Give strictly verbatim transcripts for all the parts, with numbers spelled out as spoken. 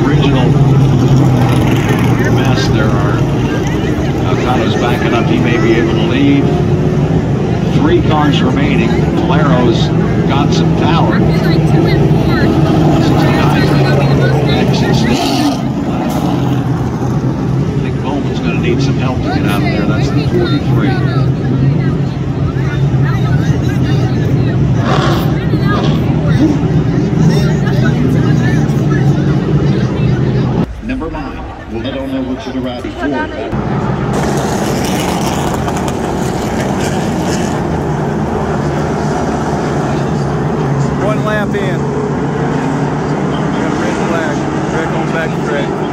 original mess. There are Alcano's backing up. He may be able to lead. Three cars remaining. Valero's got some power. Exits. I think Bowman's going to need some help to get out of there. That's the forty-three. Never mind. Well, I don't know what you're ready for. One lap in. Got a red flag. Back on back track.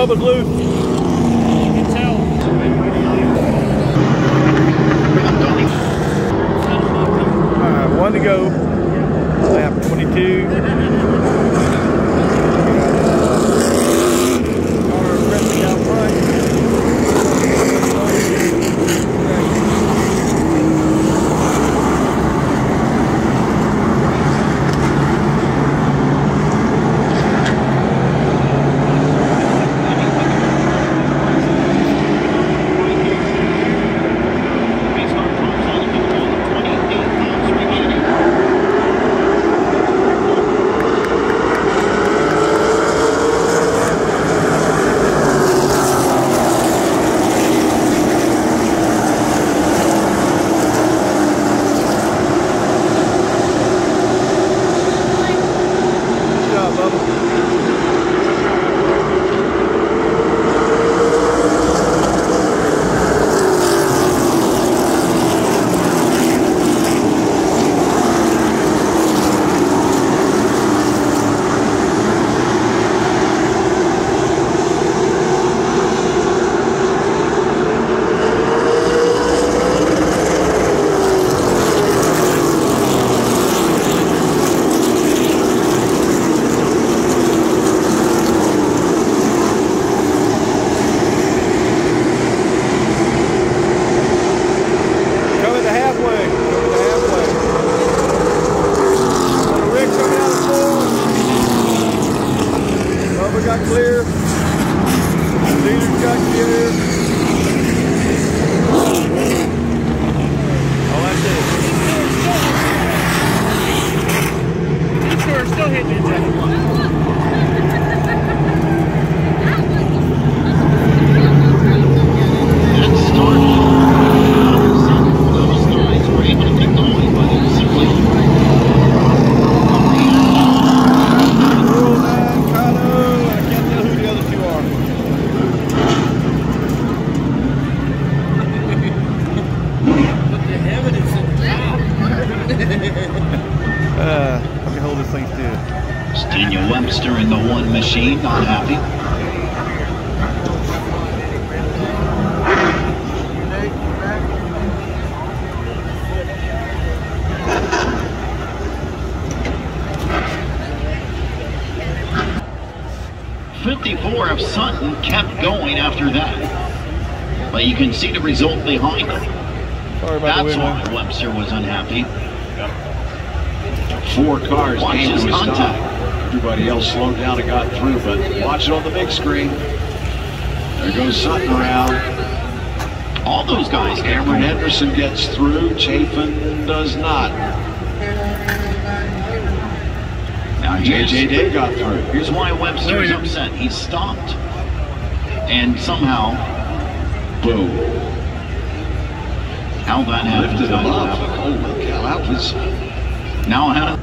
Bubba's loose. You can tell. Alright, one to go. Lap twenty-two. Connor pressing out front. Daniel Webster in the one machine, not happy. fifty-four of Sutton kept going after that. But you can see the result behind him. Sorry about That's the why wind. Webster was unhappy. Four cars Watch came his to a stop. contact. Everybody else slowed down and got through, but watch it on the big screen. There goes Sutton around. All those guys. Cameron Henderson gets through. Chafin does not. Now J here's, J Day got through. here's why Webster is upset. He stopped. And somehow, boom. How that happened. Lifted I him don't up. have a clue. Holy cow, that was... Now Hannah.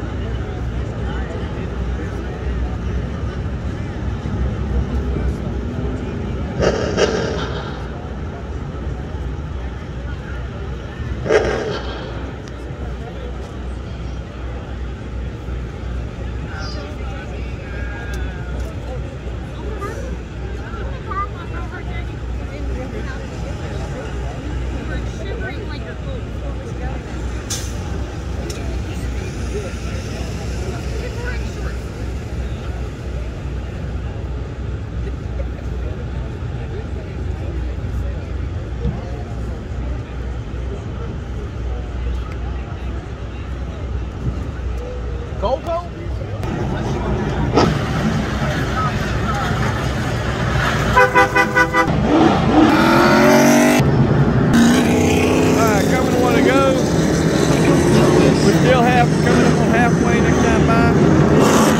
Coco? Alright, coming one to go. We're still half coming up on halfway next time by.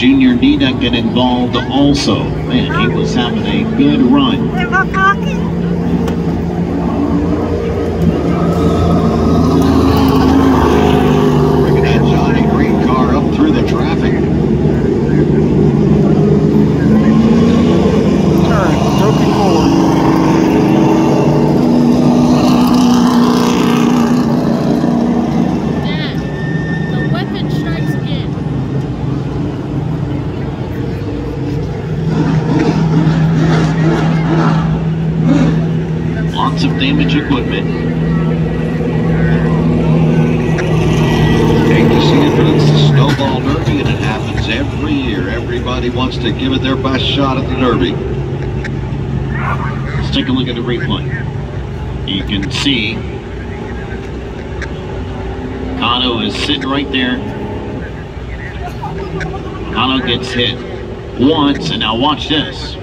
Junior Niedecken involved also. Man, he was having a good run. Where's my pocket? Bringing that Johnny Green car up through the traffic. Turn, broken cord. Dad, the weapon strikes again. Lots of damaged equipment. Hate to see it, but it's the Snowball Derby, and it happens every year. Everybody wants to give it their best shot at the Derby. Let's take a look at the replay. You can see Kato is sitting right there. Kato gets hit once, and now watch this.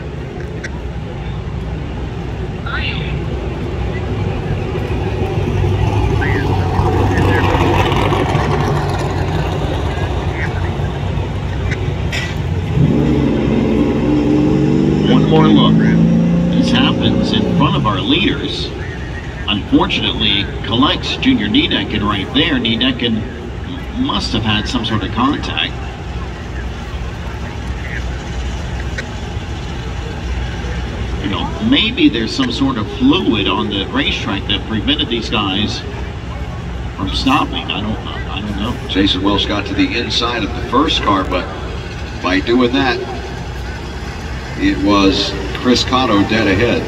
One more look. This happens in front of our leaders. Unfortunately, collects Junior Niedecken right there. Niedecken must have had some sort of contact. You know, maybe there's some sort of fluid on the racetrack that prevented these guys from stopping. I don't, I don't know. Jason Welch got to the inside of the first car, but by doing that, it was Chris Cotto dead ahead.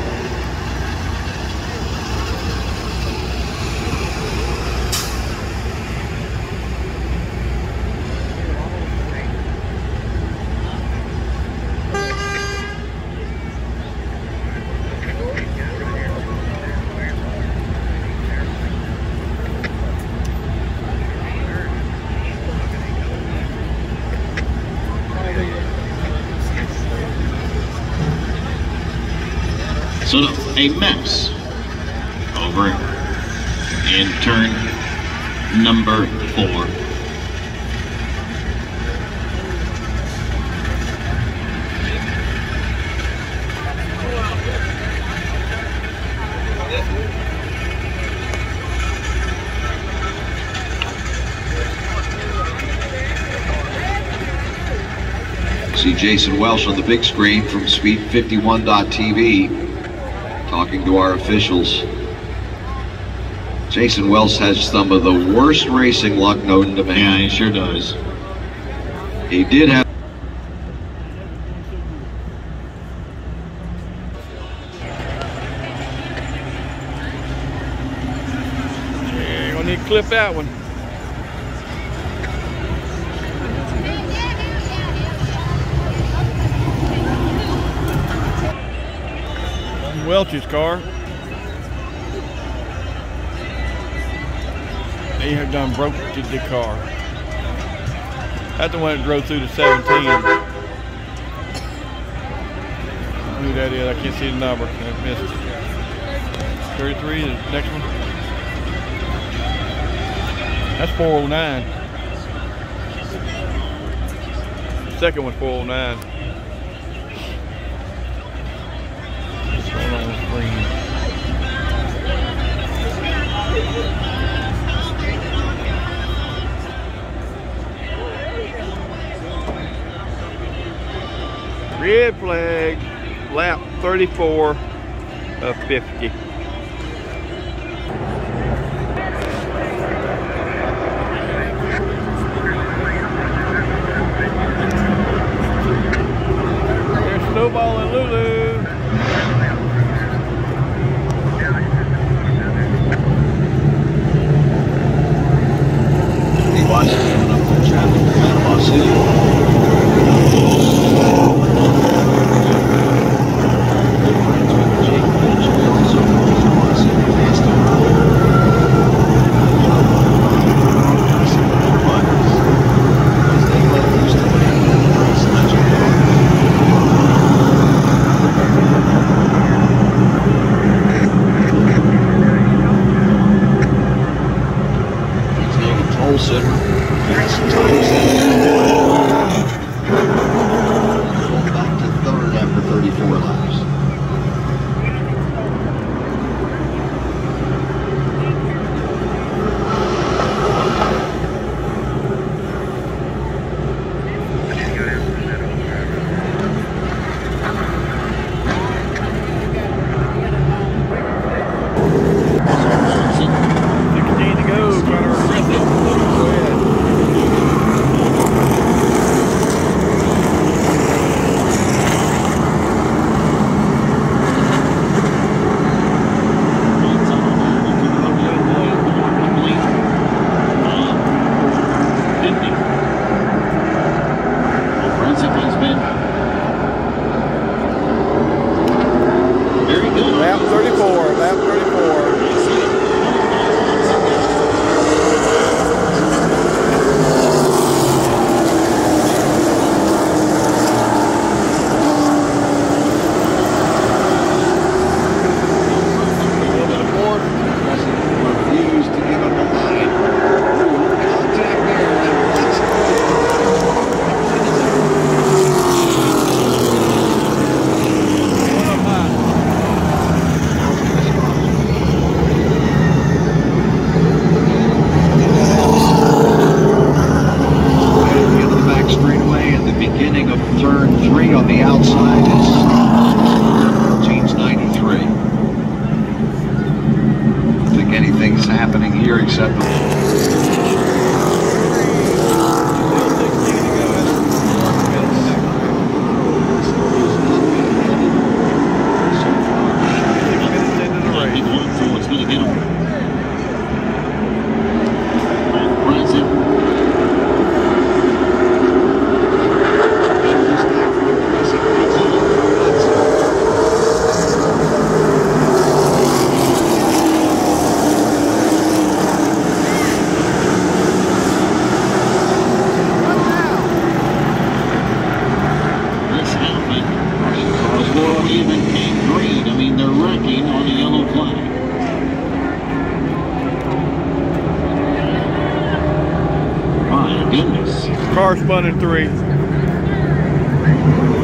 So a mess over in turn number four. See Jason Welch on the big screen from Speed fifty-one dot T V talking to our officials. Jason Welch has some of the worst racing luck known to man. Yeah, he sure does. He did have Yeah, gonna need to clip that one. Welch's car. They have done broke the car. That's the one that drove through the seventeen. I don't know who that is. I can't see the number. I missed it. thirty-three, the next one. That's four oh nine. The second one's four oh nine. What's going on with the screen? Red flag, lap thirty-four of fifty. There's Snowball and Lulu. he watched coming up the traffic to Panama City. four laps. sixteen to go. Trying to regress it. Go ahead. Lap thirty-four. Lap thirty-four. Refused to give up a line. Ooh, contact there. And let's One up high. Right at the end of the back straightaway at the beginning of turn three on the outside is James ninety-three. I don't think anything's happening here except the Big one, so it's going to get him. Present. This happened before we even came green. I mean, they're wrecking on a yellow flag. My goodness. Car spun in three.